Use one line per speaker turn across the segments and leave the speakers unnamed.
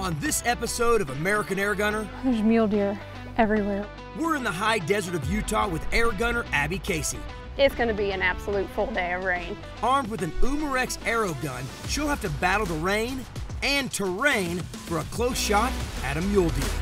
On this episode of American Airgunner,
there's mule deer everywhere.
We're in the high desert of Utah with Airgunner Abby Casey.
It's going to be an absolute full day of rain.
Armed with an Umarex arrow gun, she'll have to battle the rain and terrain for a close shot at a mule deer.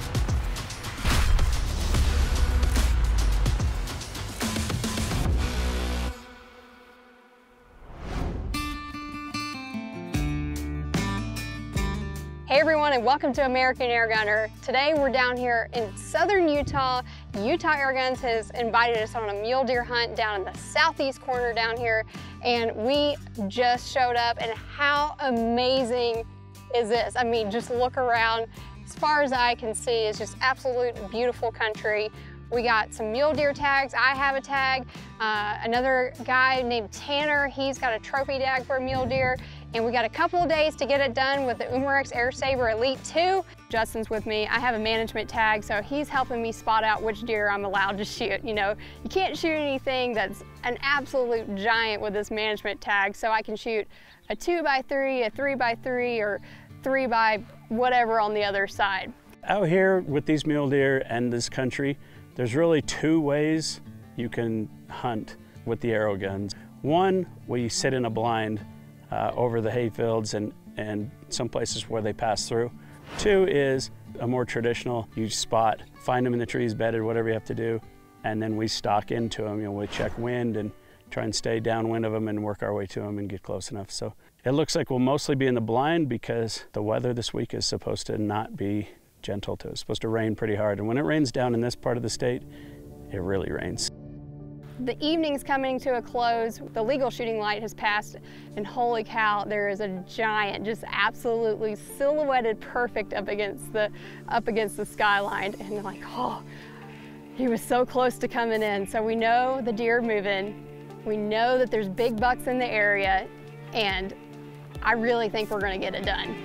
Hey everyone, and welcome to American Airgunner. Today we're down here in southern Utah. Utah Airguns has invited us on a mule deer hunt down in the southeast corner down here, and we just showed up, and how amazing is this? I mean, just look around. As far as I can see, it's just absolute beautiful country. We got some mule deer tags. I have a tag. Another guy named Tanner, he's got a trophy tag for a mule deer. And we got a couple of days to get it done with the Umarex Air Saber Elite 2. Justin's with me. I have a management tag, so he's helping me spot out which deer I'm allowed to shoot. You know, you can't shoot anything that's an absolute giant with this management tag, so I can shoot a 2x3, a 3x3, or 3 by whatever on the other side.
Out here with these mule deer and this country, there's really two ways you can hunt with the arrow guns. One, we sit in a blind over the hay fields and some places where they pass through. Two is a more traditional, you spot, find them in the trees, bedded, whatever you have to do, and then we stalk into them. You know, we check wind and try and stay downwind of them and work our way to them and get close enough. So it looks like we'll mostly be in the blind because the weather this week is supposed to not be gentle to us. It's supposed to rain pretty hard, and when it rains down in this part of the state, it really rains.
The evening's coming to a close. The legal shooting light has passed, and holy cow, there is a giant, just absolutely silhouetted perfect up against the skyline. And they're like, oh, he was so close to coming in. So we know the deer are moving. We know that there's big bucks in the area, and I really think we're gonna get it done.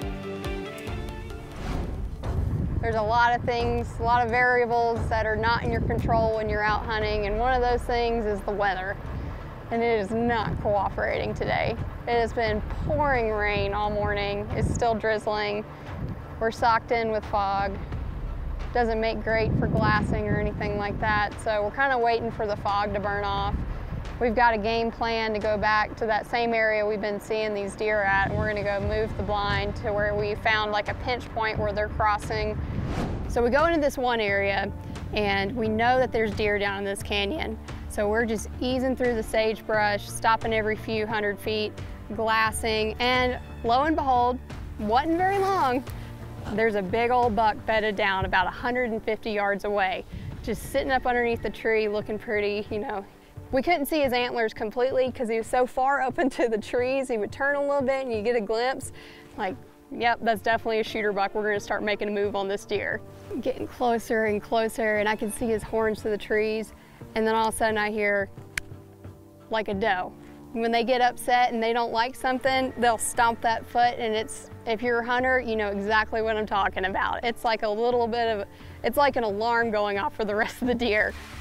There's a lot of things, a lot of variables that are not in your control when you're out hunting, and one of those things is the weather. And it is not cooperating today. It has been pouring rain all morning. It's still drizzling. We're socked in with fog. Doesn't make great for glassing or anything like that, so we're kind of waiting for the fog to burn off. We've got a game plan to go back to that same area we've been seeing these deer at, and we're gonna go move the blind to where we found like a pinch point where they're crossing. So we go into this one area, and we know that there's deer down in this canyon. So we're just easing through the sagebrush, stopping every few hundred feet, glassing, and lo and behold, wasn't very long, there's a big old buck bedded down about 150 yards away, just sitting up underneath the tree looking pretty, you know. We couldn't see his antlers completely because he was so far up into the trees. He would turn a little bit and you get a glimpse. Like, yep, that's definitely a shooter buck. We're gonna start making a move on this deer. Getting closer and closer, and I can see his horns through the trees. And then all of a sudden I hear like a doe. When they get upset and they don't like something, they'll stomp that foot, and if you're a hunter, you know exactly what I'm talking about. It's like a little bit of, it's like an alarm going off for the rest of the deer.